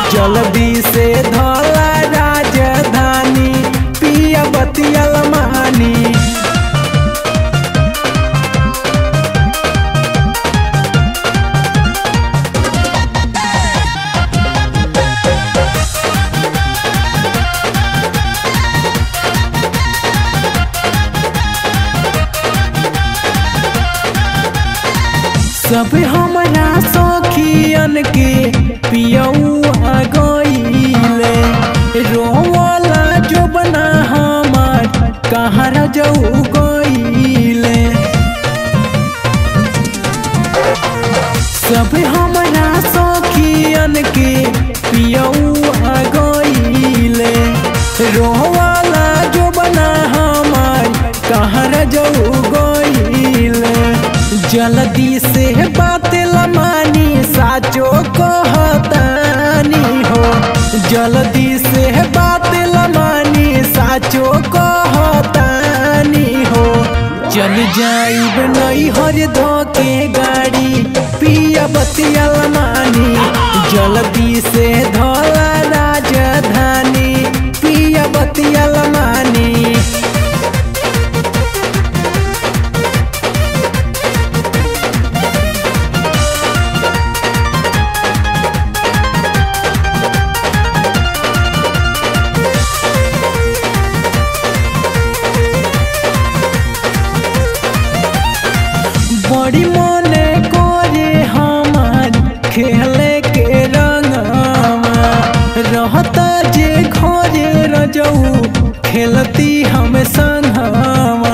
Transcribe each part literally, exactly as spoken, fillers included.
जल्दी से धला राजधानी पिया बतियल मानी। सब हमरा सखियन के पियऊ आ गईले रोवाला जो बना हमार कहाँ रजऊ गईले। सब हमरा सखियन के पियऊ आ गईले रोवाला जो बना हमार कहाँ रजऊ गईले। जल्दी से बात लमानी साचो कहतानी हो, जल्दी से बात लमानी साचो कहतानी हो। चल जाइब नहीं हर धोके गाड़ी पिया बतियल मानी। जल्दी से धला राजधानी पिया बतियल मानी। बड़ी मने करे हमार खेले के रंगवा रहता जे घरे रजऊ खेलती हम संगवा।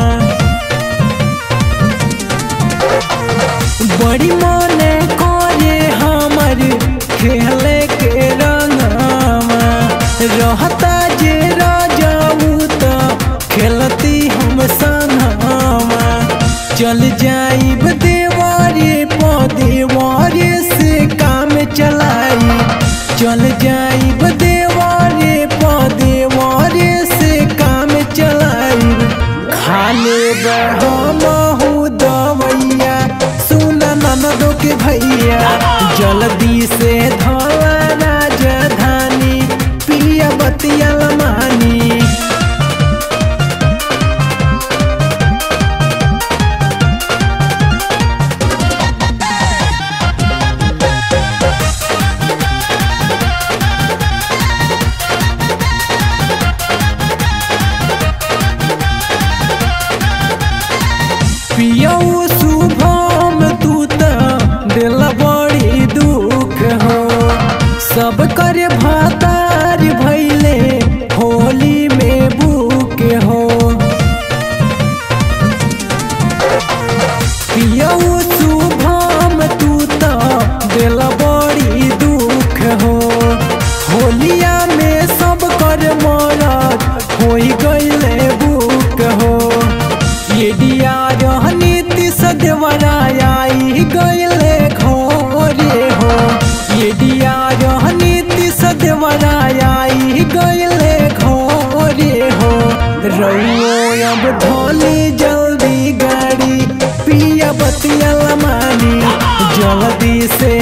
बड़ी मने करे हमार खेले के रंगवा रहता जे रजऊ तो खेलती हम संगवा। चल जाइब देवारे पो देवारे से काम चलाई। चल जाइब देवारे पो देवारे से काम चलाई। खा लेब हमहू दवैया सुन ननदो के भैया। जल्दी से धला राजधानी पिया बतियल मानी। पियऊ शुभम तू त दिल बड़ी दुख हो, सब कर भातार भैले होली में बुक हो। पियऊ शुभम तू त दिल बड़ी दुख हो, होलिया में सब कर मरद हो गईले बुक हो। ये दिया नीति सदवराई गईले घोरे हो, ये दिया नीति सदवराई गईले घोरे हो। रउओ अब धोली जल्दी गाड़ी पिया बतियल मानी। जल्दी से